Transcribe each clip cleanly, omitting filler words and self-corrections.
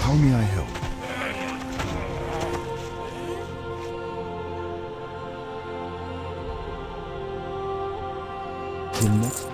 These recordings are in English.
How may I help? The next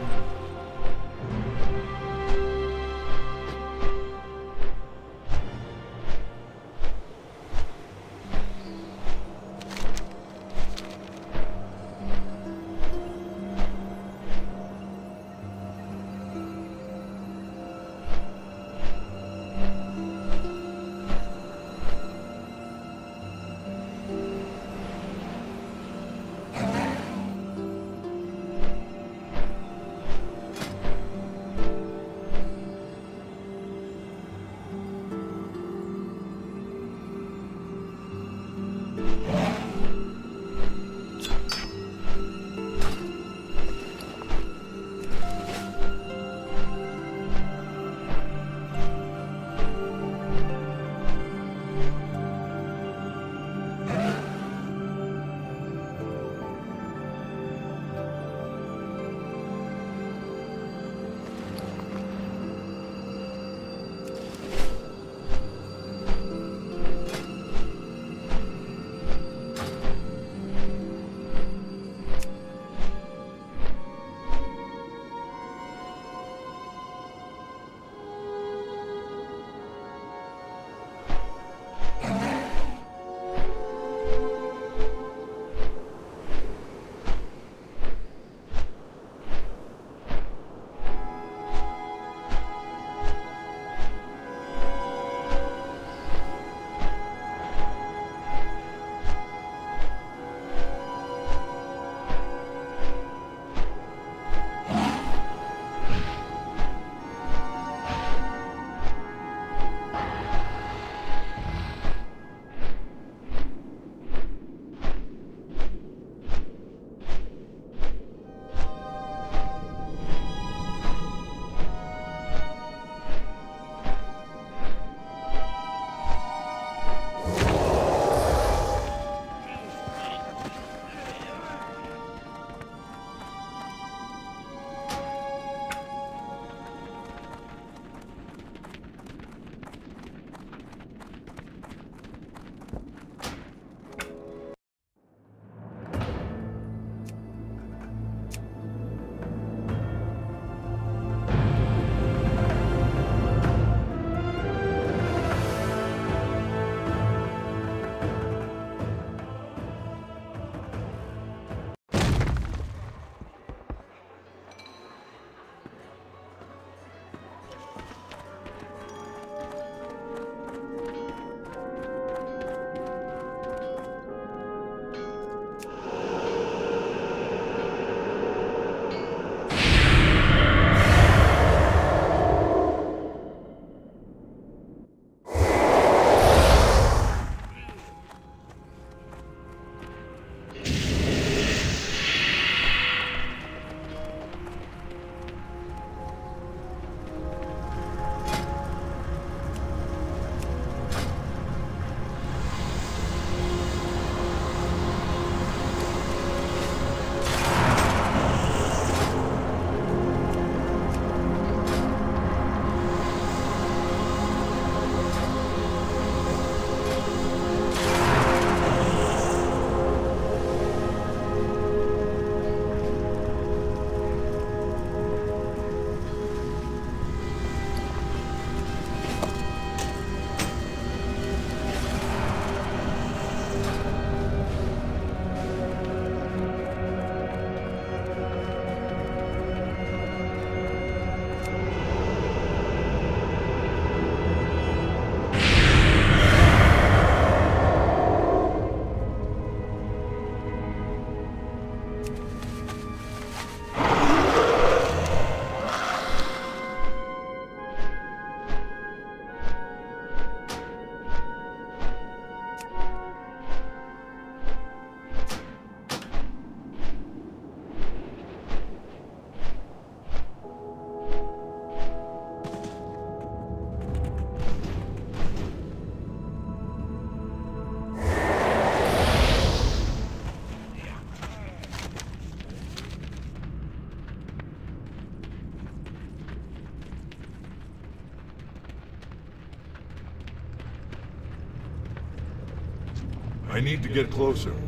I need to get closer. I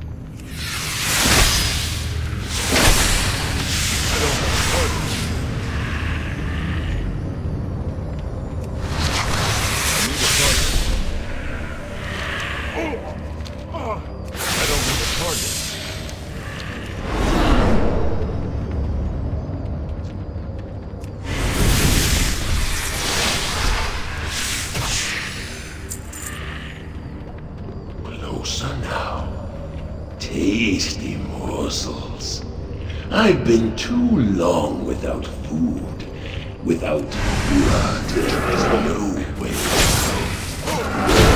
don't have a target. I need a target. I don't have a target. Closer now. Tasty morsels. I've been too long without food. Without blood, there is no way out.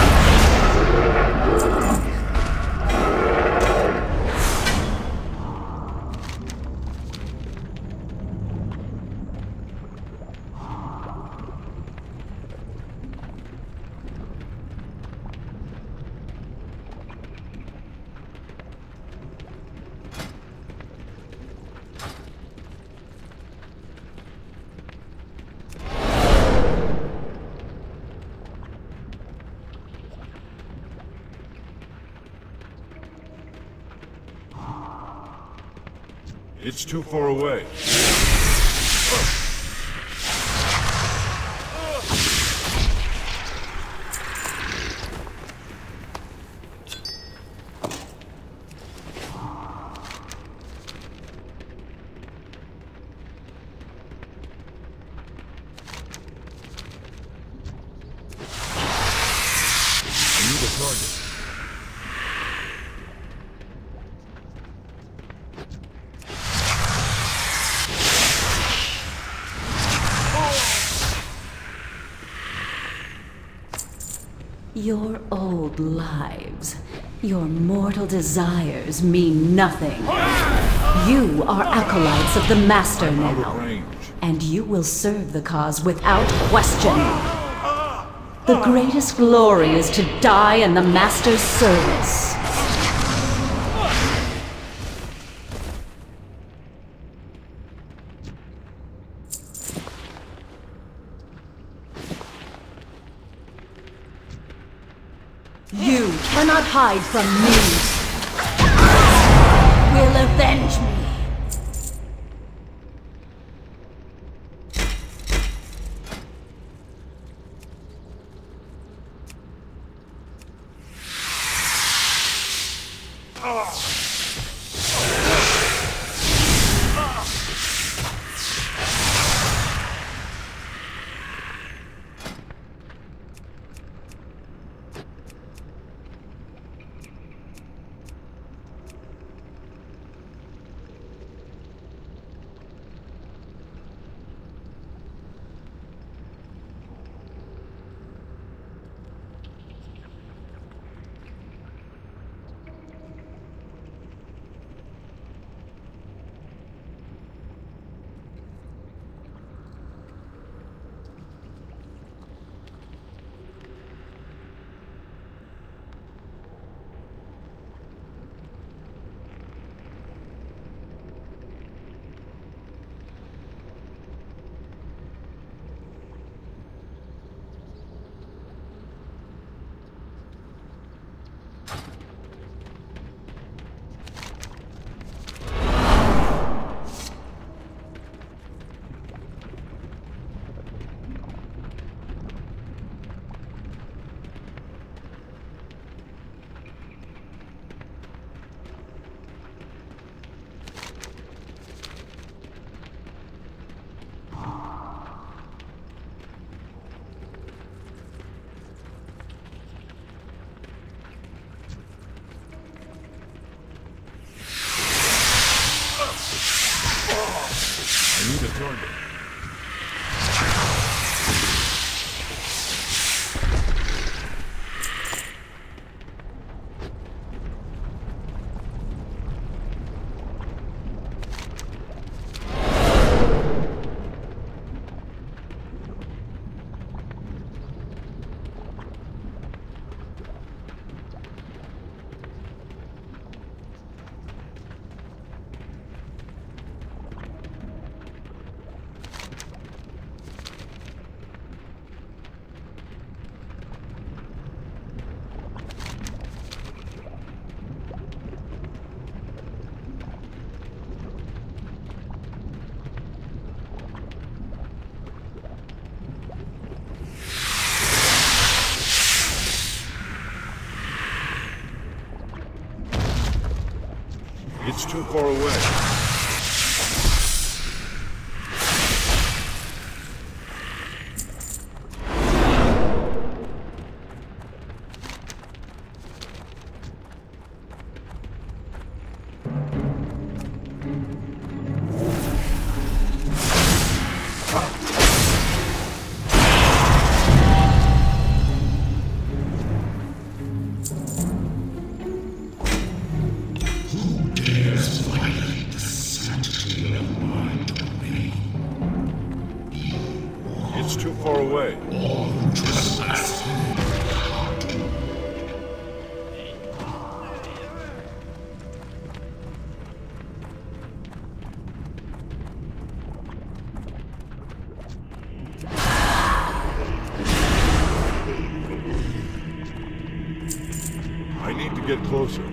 It's too far away. I need a target. Your old lives, your mortal desires mean nothing. You are acolytes of the Master Out of now, range. and you will serve the cause without question. The greatest glory is to die in the Master's service. You cannot hide from me. Will avenge me. It's too far away. It's too far away. I need to get closer.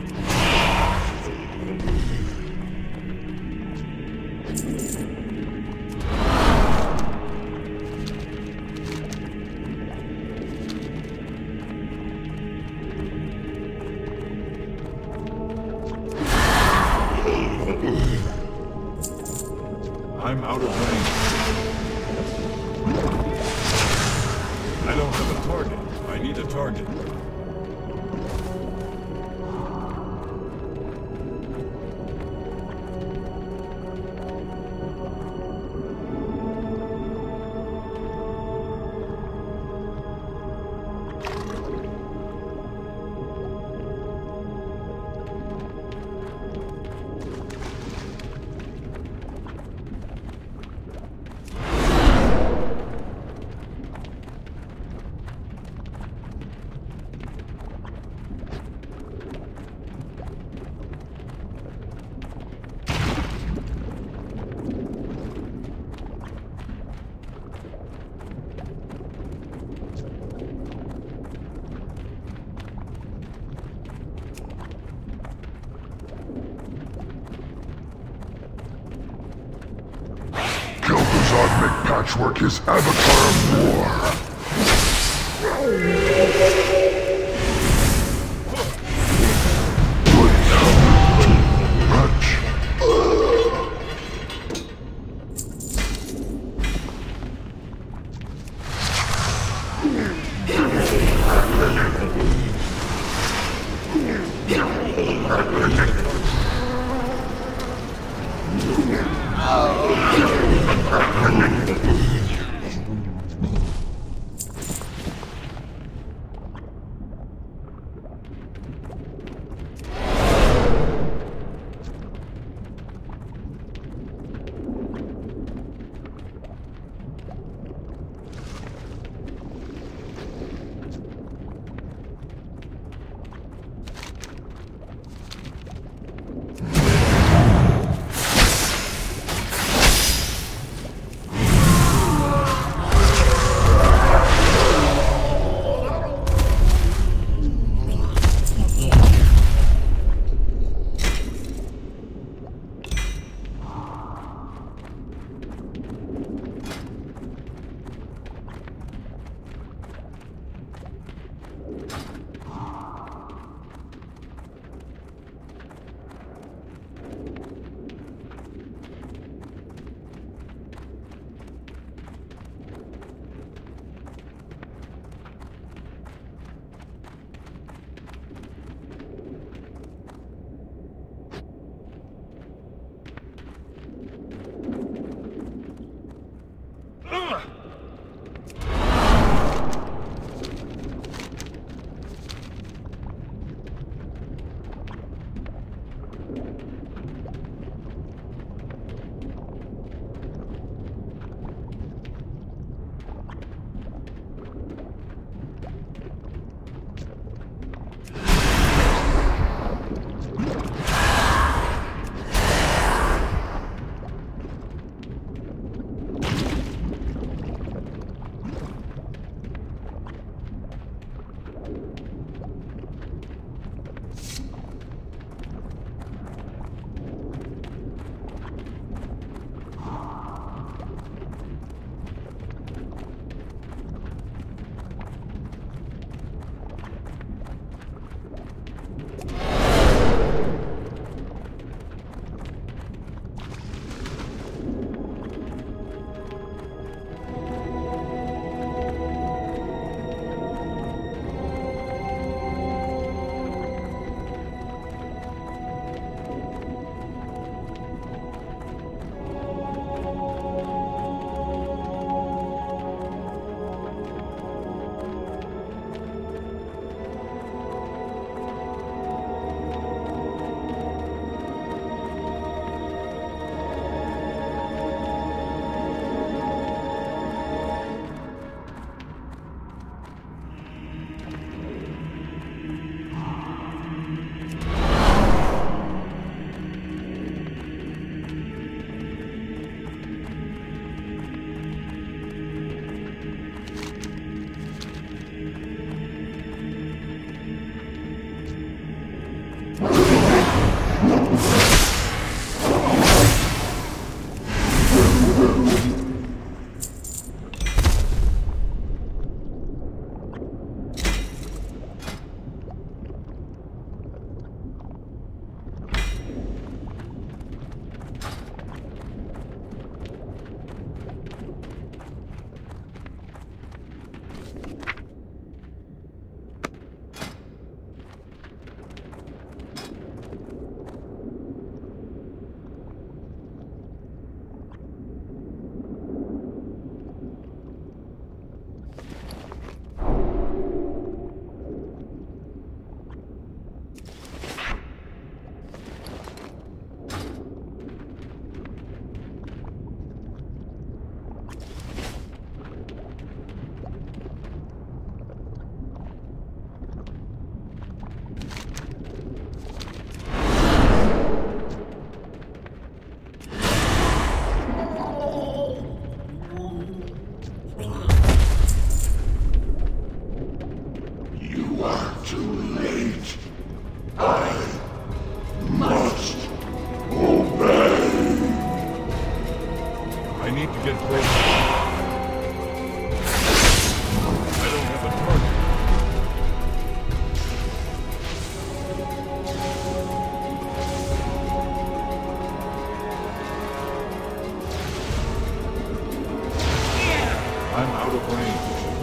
I'm out of range. I don't have a target. I need a target. Kel'Thuzad McPatchwork his avatar of war. too late. I must obey. I need to get closer. I don't have a target. I'm out of range.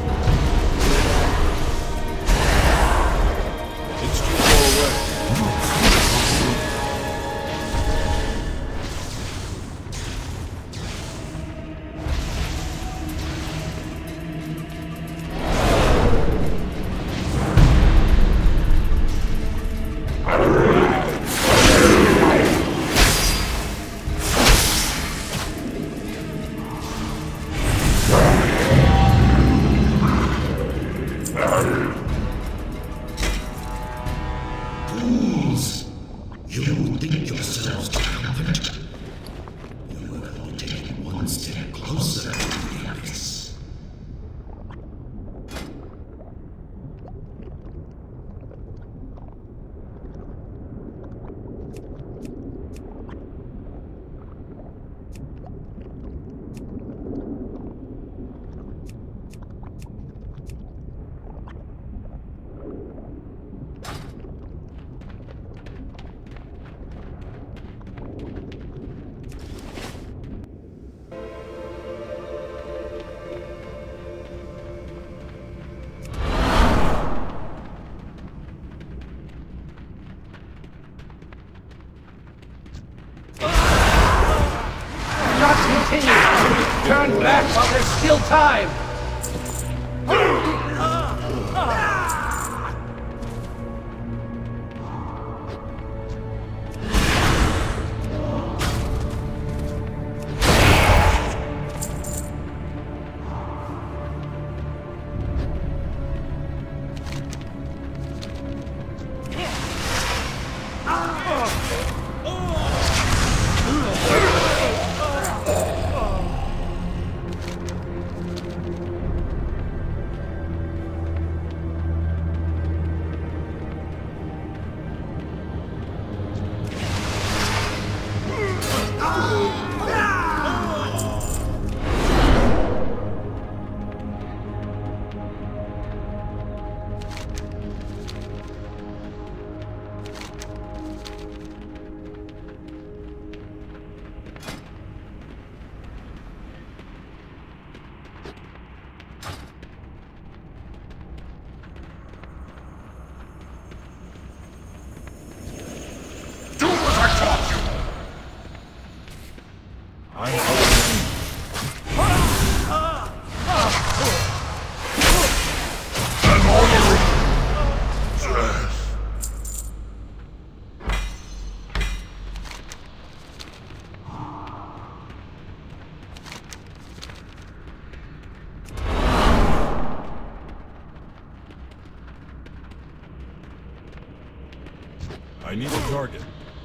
It's too far away. Fools! You think yourselves triumphant? You have only taken one step closer to the abyss. Not continue! Turn back while there's still time! Do what I taught you! I'm out of range. An honorable death. I need a target.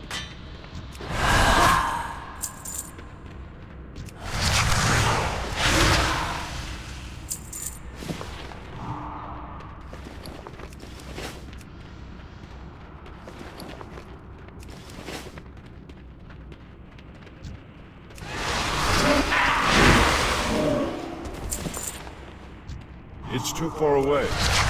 It's too far away.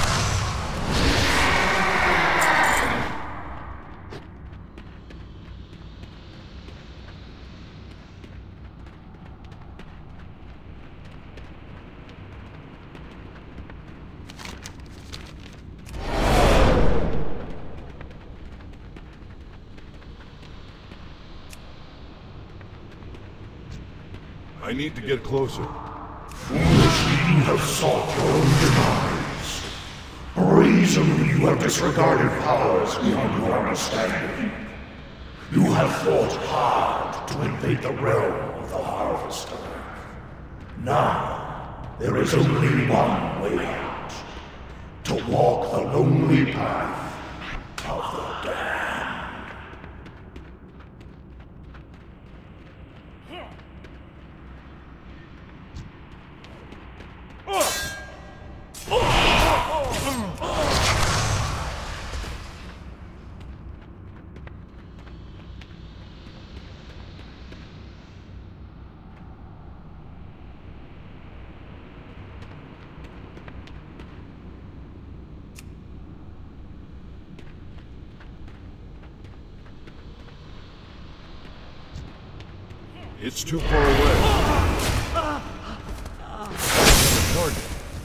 I need to get closer. Foolishly you have sought your own demise. Brazenly you have disregarded powers beyond your understanding. You have fought hard to invade the realm of the Harvester. Now, there is only one way out. To walk the lonely path of the damned. It's too far away. The target.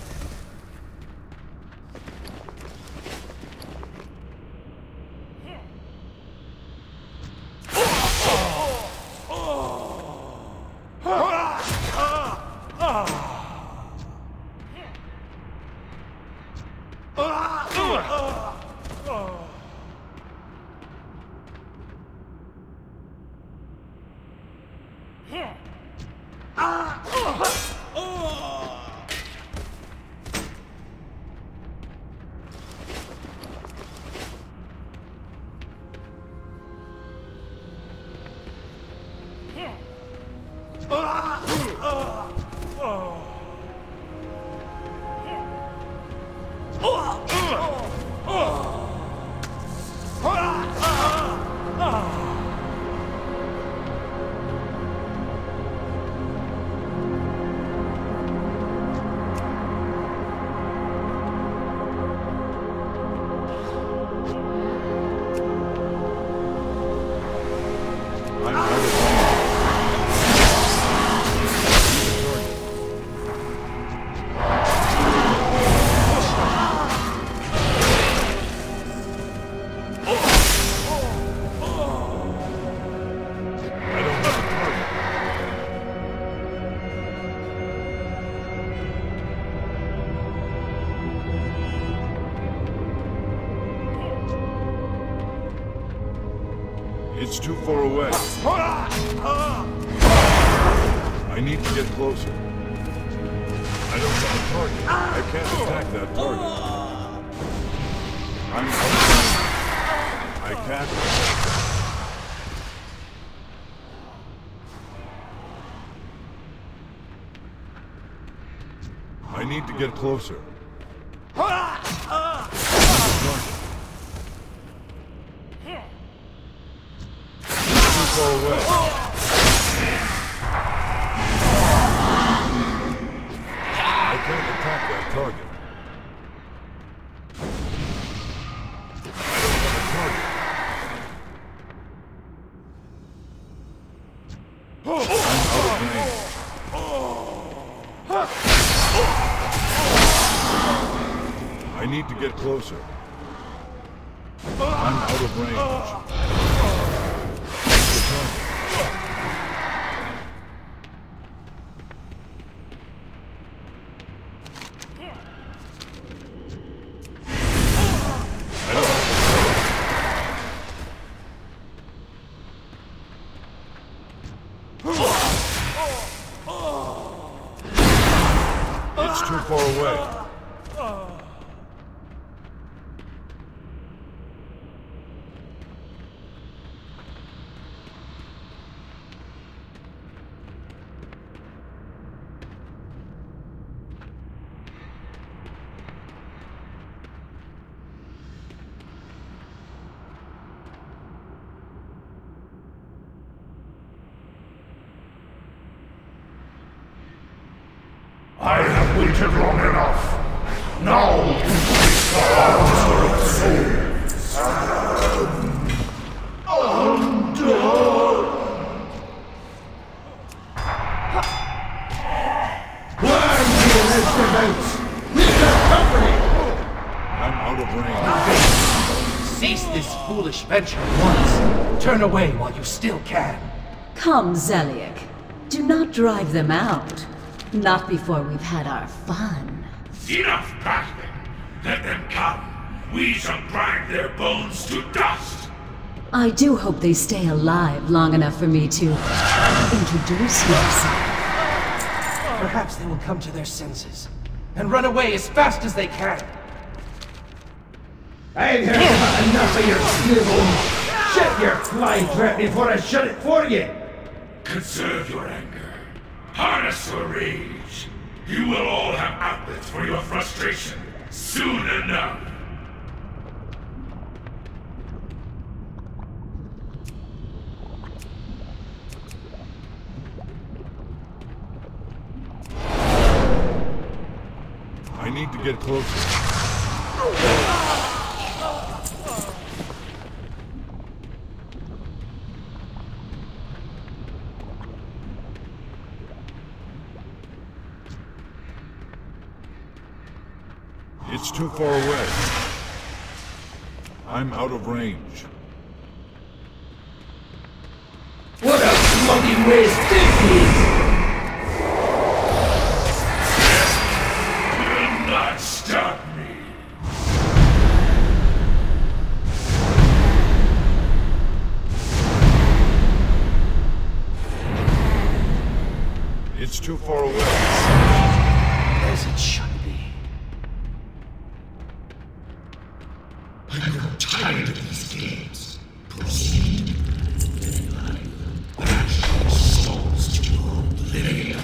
It's too far away. I need to get closer. I don't have a target. I can't attack that target. I'm outnumbered. I can't attack that. I need to get closer. Far away. I can't attack that target. I don't have a target. I'm out of range. I need to get closer. I'm out of range. It's too far away. I have waited long enough. Now, face the answer of souls. Undone. Where do you estimate? Mr. Company! I'm out of range. Cease this foolish venture at once. Turn away while you still can. Come, Zeliek. Do not drive them out. Not before we've had our fun. Enough battling. Let them come. We shall grind their bones to dust. I do hope they stay alive long enough for me to introduce myself. Perhaps they will come to their senses and run away as fast as they can. I've heard about enough of your snivel. Shut your fly trap before I shut it for you. Conserve your anger. Harness your rage. You will all have outlets for your frustration soon enough. I need to get closer. too far away. I'm out of range. What a bloody waste this is! Will not stop me. It's too far away. As it should be. I grow tired of these games. Proceed. Then I will bash your souls to oblivion.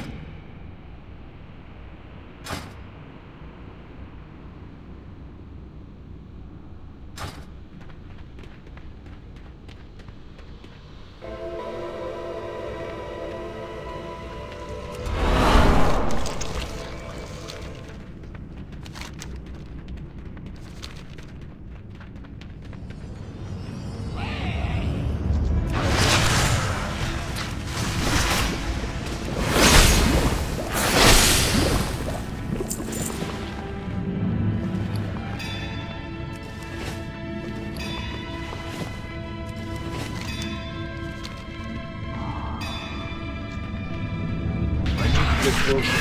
Get closer.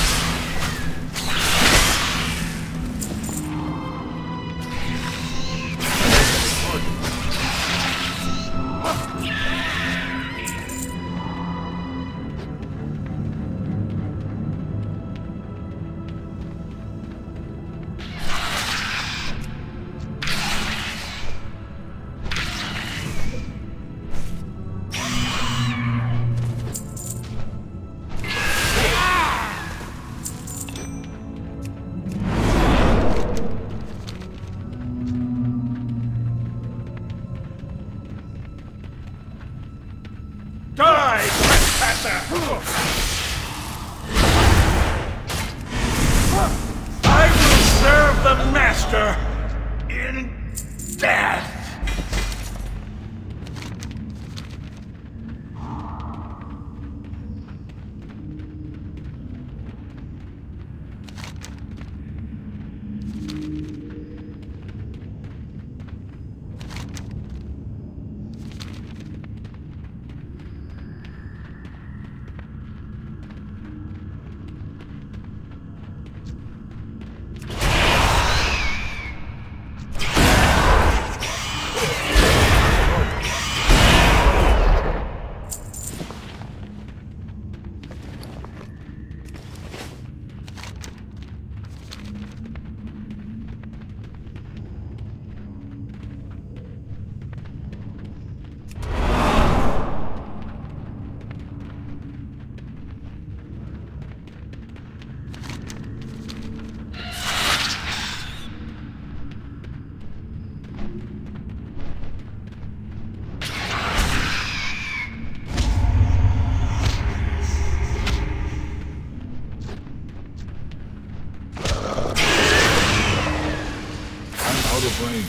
Die, trespasser! I will serve the Master in death! Out of range.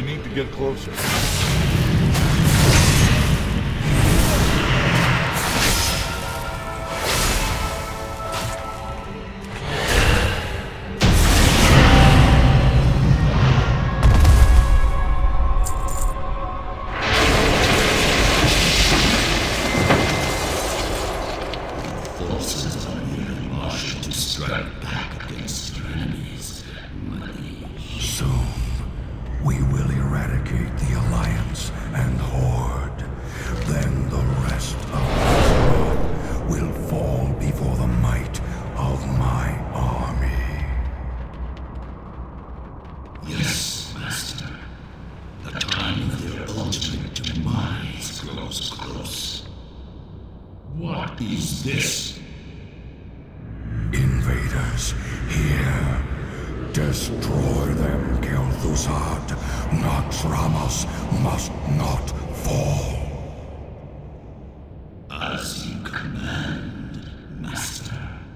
need to get closer. Forces are nearly marshaled to strike back against your enemies. Soon, we will eradicate the Alliance and Horde. Then the rest of Azeroth will fall before the might of my army. Yes, Master. The time of their ultimate demise grows close. What is this? Invaders, here. Destroy them, Kel'Thuzad. Naxxramas must not fall. As you command, Master.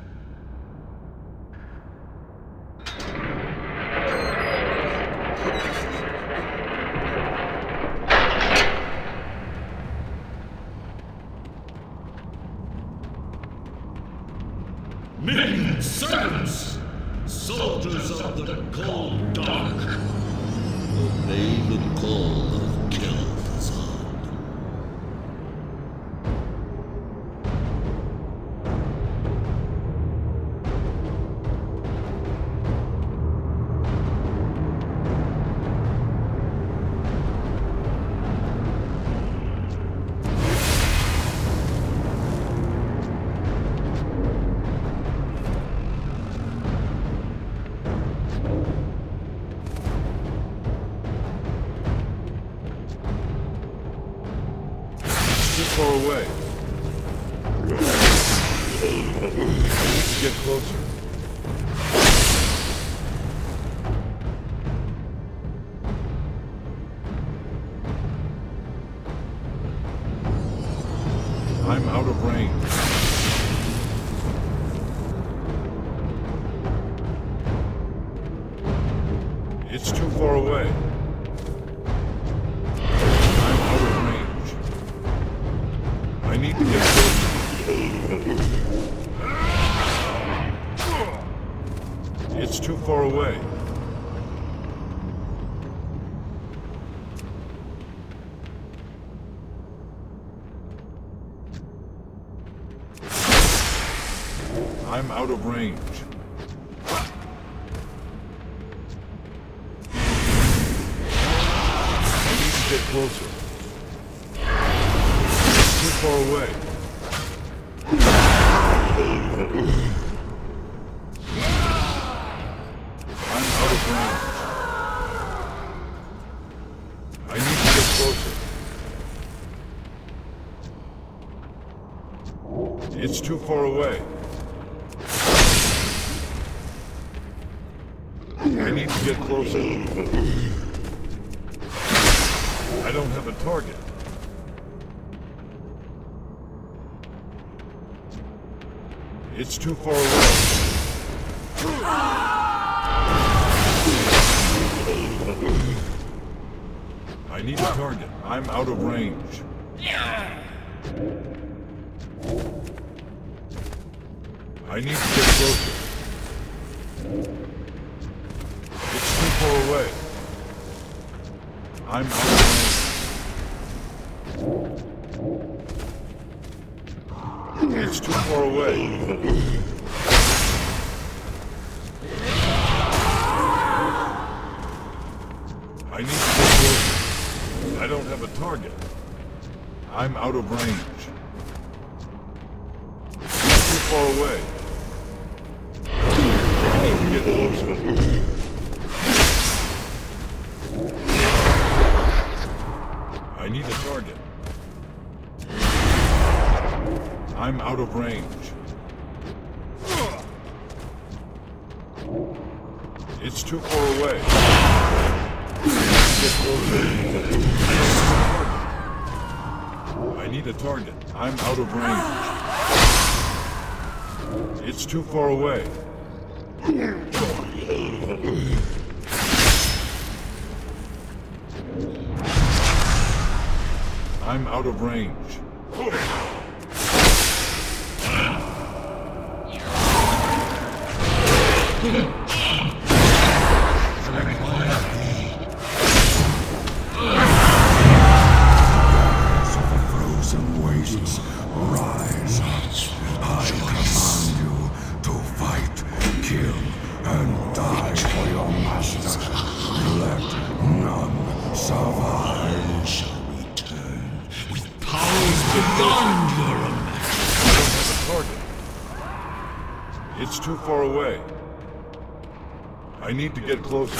Men, servants, soldiers of the Cold Dark, obey the call of Kel'Thuzad. Too far away. I need to get closer. I'm out of range. It's too far away. I'm out of range. I need to get closer. It's too far away. I'm out of range. I need to get closer. It's too far away. I'm out of range. I need to get closer. It's too far away. I need to get closer. I don't have a target. It's too far away. I need a target. I'm out of range. I need to get closer. It's too far away. I'm out of range. It's too far away. I need to get closer. I don't have a target. I'm out of range. It's too far away. I need to get closer. I need a target. I'm out of range. It's too far away. Get closer. I need a target. I'm out of range. It's too far away. I'm out of range. Frozen wastes, rise. I command you to fight, kill, and die for your master. Let none survive. Shall return with powers beyond your imagination. Target. It's too far away. I need to get closer.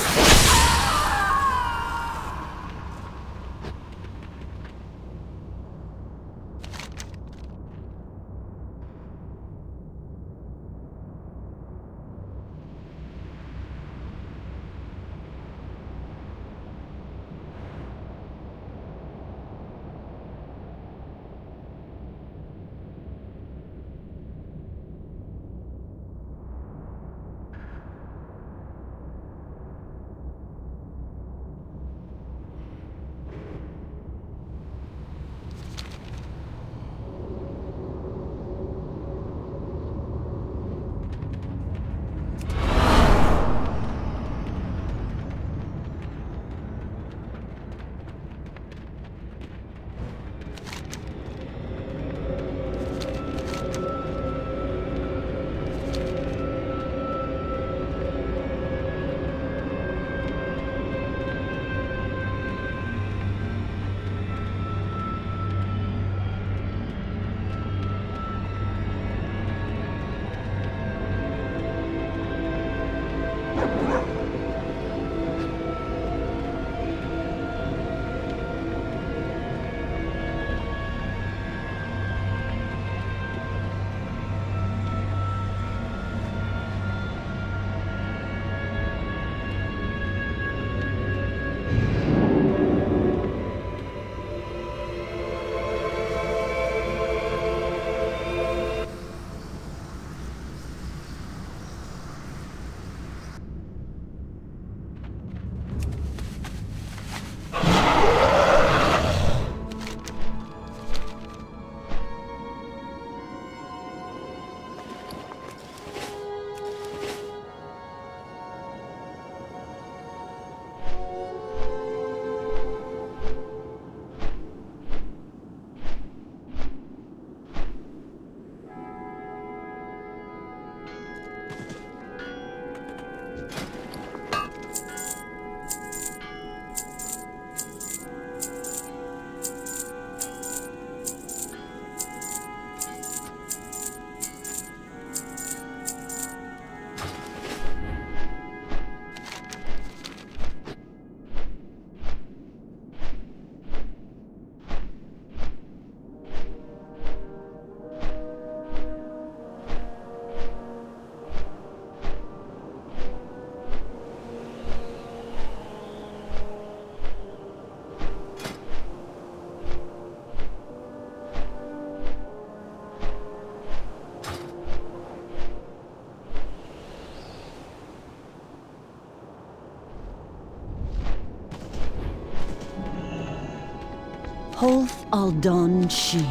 Holf Aldon Shi.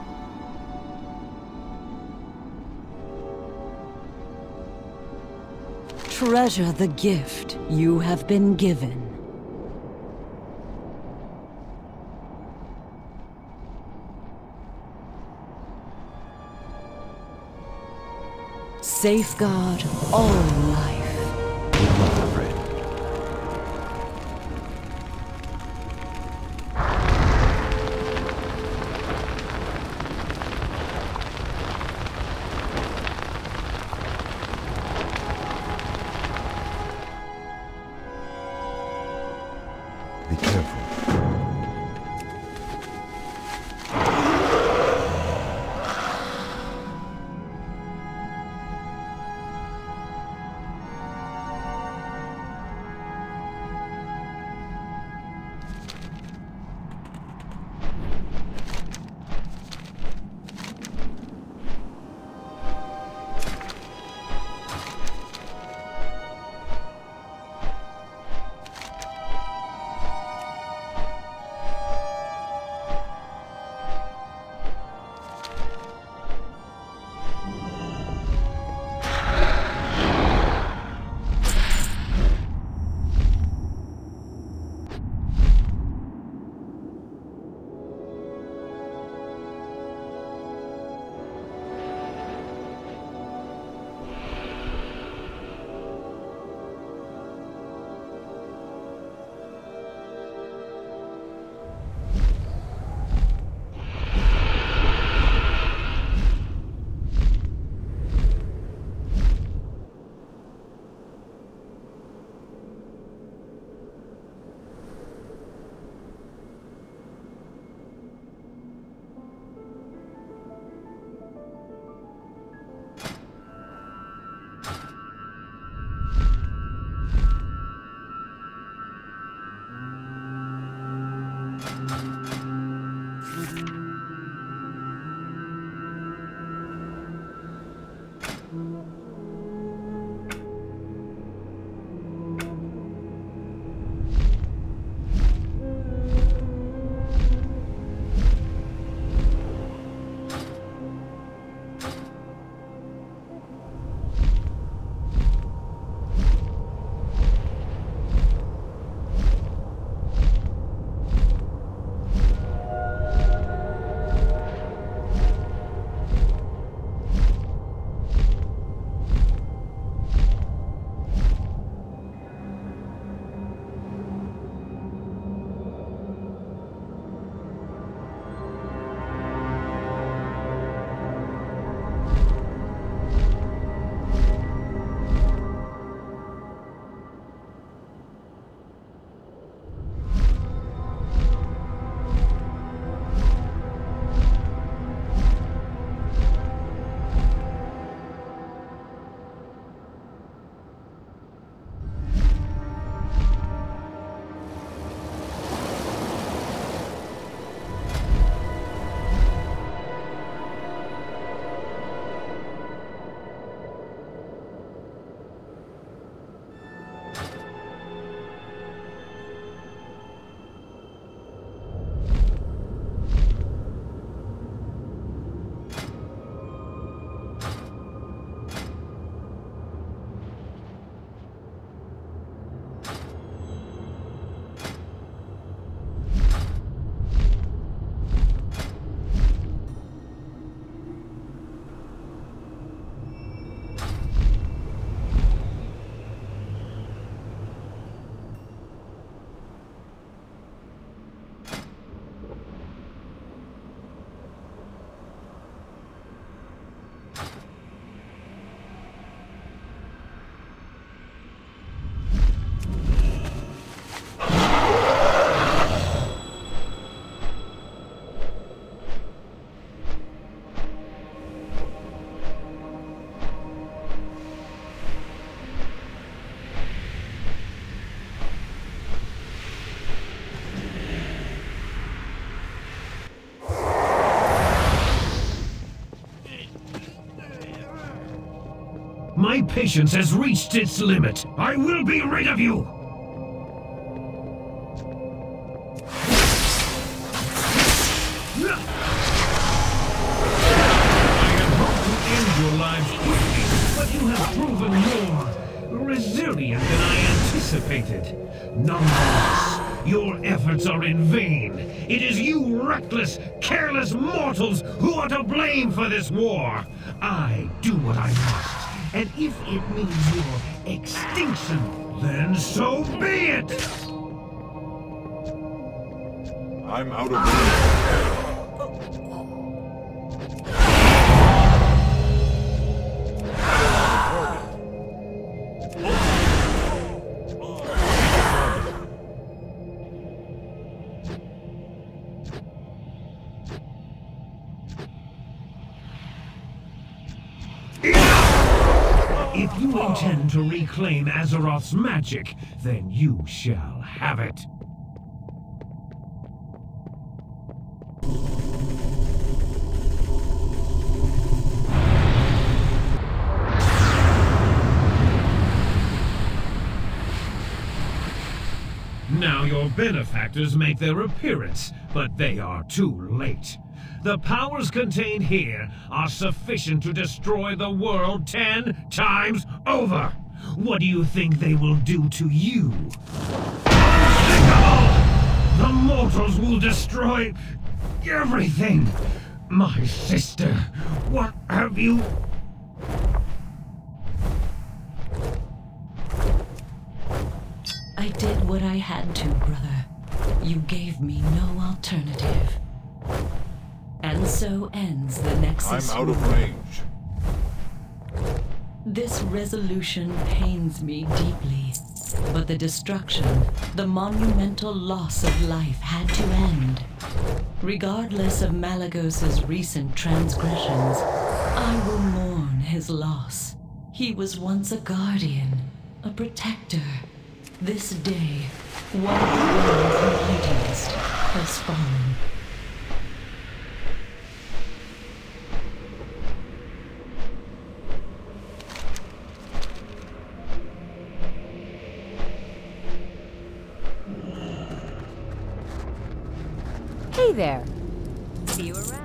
Treasure the gift you have been given. Safeguard all life. I'm not afraid. Be careful. My patience has reached its limit. I will be rid of you! I had hoped to end your lives quickly, but you have proven more resilient than I anticipated. Nonetheless, your efforts are in vain. It is you reckless, careless mortals who are to blame for this war. I do what I must. And if it means your extinction, then so be it! I'm out of range. If you intend to reclaim Azeroth's magic, then you shall have it. Now your benefactors make their appearance, but they are too late. The powers contained here are sufficient to destroy the world 10 times over. What do you think they will do to you? Unthinkable! The mortals will destroy everything. My sister, what have you... I did what I had to, brother. You gave me no alternative. And so ends the Nexus. I'm out of range. This resolution pains me deeply, but the destruction, the monumental loss of life had to end. Regardless of Malagos's recent transgressions, I will mourn his loss. He was once a guardian, a protector. This day, one of the world's mightiest has fallen. Hey there. See you around.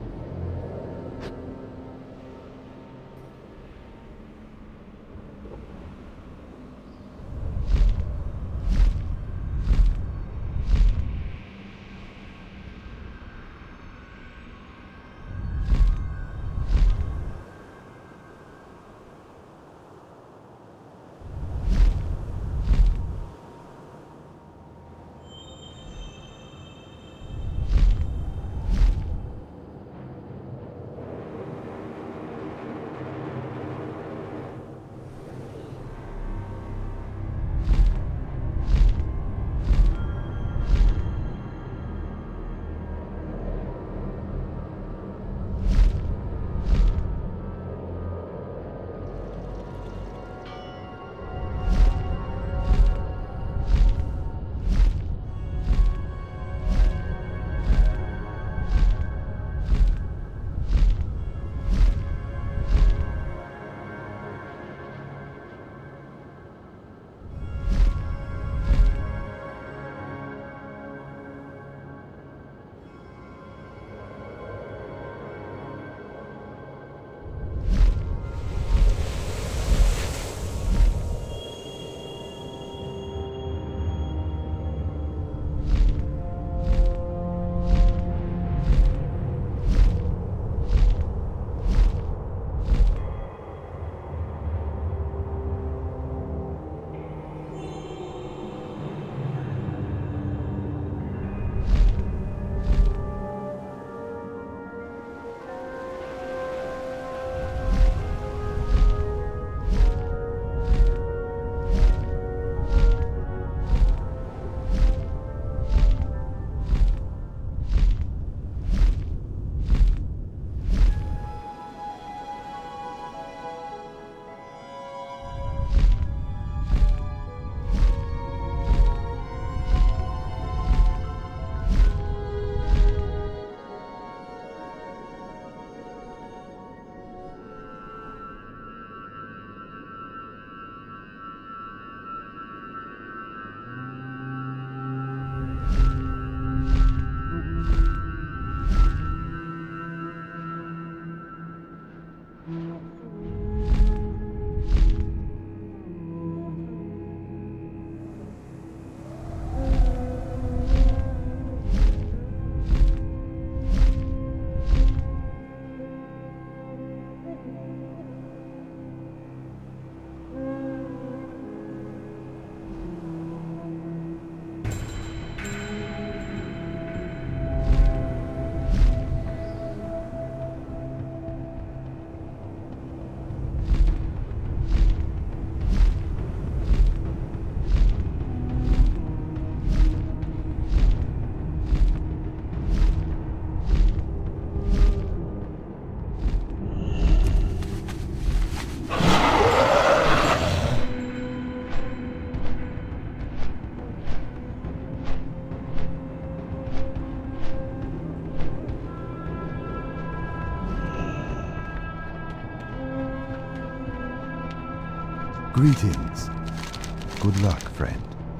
Greetings. Good luck, friend.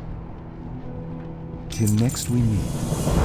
Till next we meet.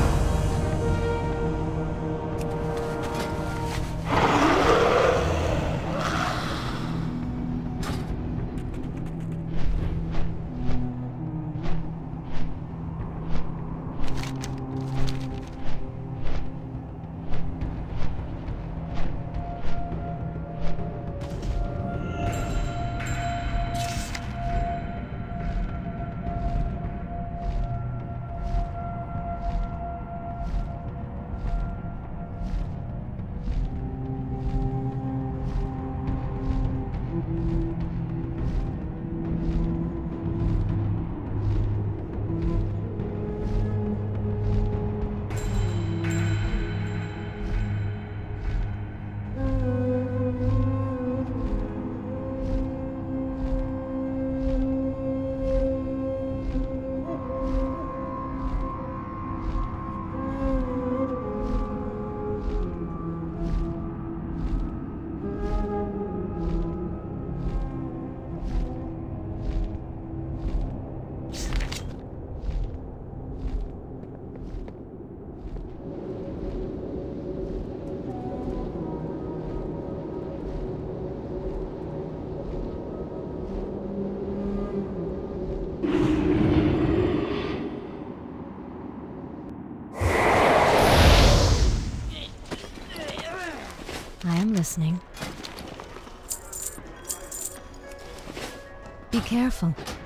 listening. Be careful.